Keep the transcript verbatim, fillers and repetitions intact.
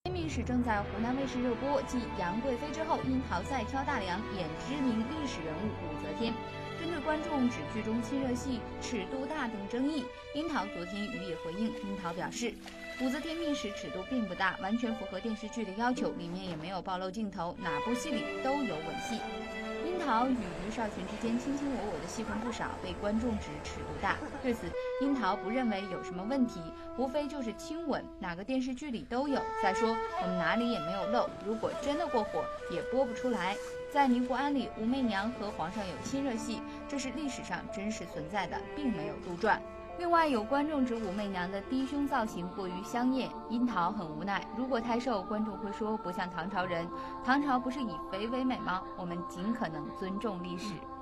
密室正在湖南卫视热播，继杨贵妃之后，樱桃再挑大梁演知名历史人物武则天。针对观众指剧中亲热戏尺度大等争议，樱桃昨天予以回应。樱桃表示，武则天密室尺度并不大，完全符合电视剧的要求，里面也没有暴露镜头，哪部戏里都有吻戏。樱桃与于少群之间卿卿我我的戏份不少，被观众指尺度大。对此，樱桃不认为有什么问题，无非就是亲吻，哪个电视剧里都有。再说我们哪里也没有漏，如果真的过火，也播不出来。在尼姑庵里，武媚娘和皇上有亲热戏，这是历史上真实存在的，并没有杜撰。另外，有观众指武媚娘的低胸造型过于香艳，樱桃很无奈。如果太瘦，观众会说不像唐朝人。唐朝不是以肥为美吗？我们尽可能尊重历史。